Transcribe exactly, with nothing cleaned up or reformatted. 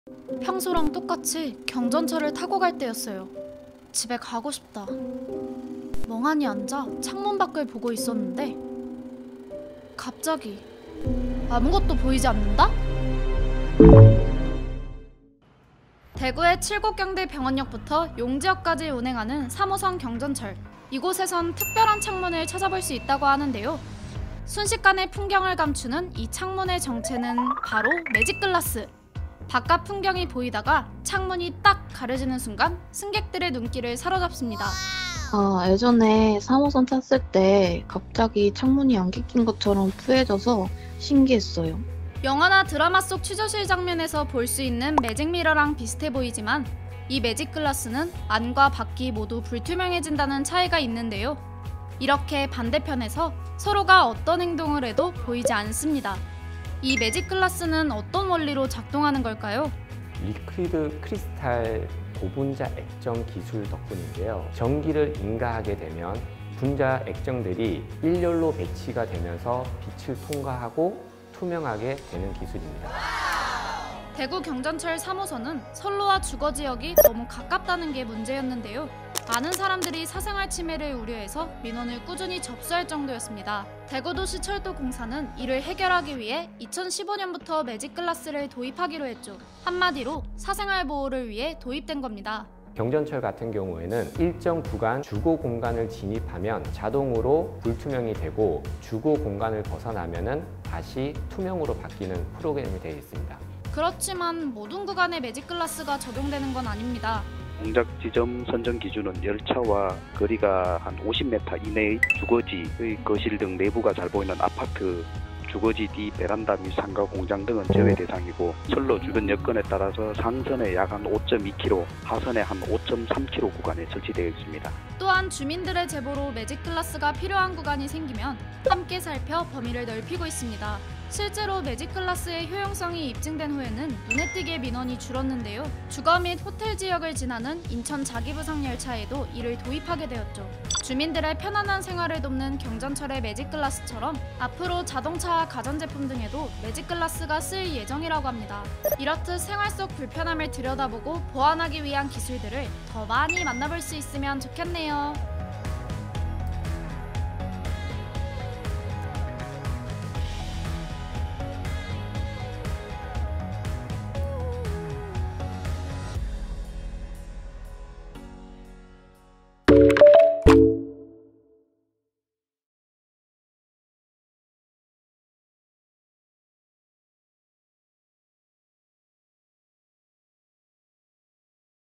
평소랑 똑같이 경전철을 타고 갈 때였어요. 집에 가고 싶다. 멍하니 앉아 창문 밖을 보고 있었는데 갑자기 아무것도 보이지 않는다? 대구의 칠곡경대 병원역부터 용지역까지 운행하는 삼 호선 경전철. 이곳에선 특별한 창문을 찾아볼 수 있다고 하는데요. 순식간에 풍경을 감추는 이 창문의 정체는 바로 매직글라스. 바깥 풍경이 보이다가 창문이 딱 가려지는 순간 승객들의 눈길을 사로잡습니다. 아, 예전에 삼 호선 탔을 때 갑자기 창문이 안개 낀 것처럼 푸해져서 신기했어요. 영화나 드라마 속 취조실 장면에서 볼 수 있는 매직미러랑 비슷해 보이지만 이 매직글라스는 안과 밖이 모두 불투명해진다는 차이가 있는데요. 이렇게 반대편에서 서로가 어떤 행동을 해도 보이지 않습니다. 이 매직글라스는 어떤 원리로 작동하는 걸까요? 리퀴드 크리스탈 고분자 액정 기술 덕분인데요. 전기를 인가하게 되면 분자 액정들이 일렬로 배치가 되면서 빛을 통과하고 투명하게 되는 기술입니다. 대구 경전철 삼 호선은 선로와 주거지역이 너무 가깝다는 게 문제였는데요. 많은 사람들이 사생활 침해를 우려해서 민원을 꾸준히 접수할 정도였습니다. 대구도시철도공사는 이를 해결하기 위해 이천십오 년부터 매직글라스를 도입하기로 했죠. 한마디로 사생활 보호를 위해 도입된 겁니다. 경전철 같은 경우에는 일정 구간 주거 공간을 진입하면 자동으로 불투명이 되고 주거 공간을 벗어나면은 다시 투명으로 바뀌는 프로그램이 되어 있습니다. 그렇지만 모든 구간에 매직글라스가 적용되는 건 아닙니다. 공작 지점 선정 기준은 열차와 거리가 한 오십 미터 이내의 주거지의 거실 등 내부가 잘 보이는 아파트, 주거지 뒤 베란다 및 상가 공장 등은 제외 대상이고 선로 주변 여건에 따라서 상선에 약 한 오 점 이 킬로미터, 하선에 한 오 점 삼 킬로미터 구간에 설치되어 있습니다. 또한 주민들의 제보로 매직글라스가 필요한 구간이 생기면 함께 살펴 범위를 넓히고 있습니다. 실제로 매직글라스의 효용성이 입증된 후에는 눈에 띄게 민원이 줄었는데요. 주거 및 호텔 지역을 지나는 인천 자기부상 열차에도 이를 도입하게 되었죠. 주민들의 편안한 생활을 돕는 경전철의 매직글라스처럼 앞으로 자동차와 가전제품 등에도 매직글라스가 쓰일 예정이라고 합니다. 이렇듯 생활 속 불편함을 들여다보고 보완하기 위한 기술들을 더 많이 만나볼 수 있으면 좋겠네요.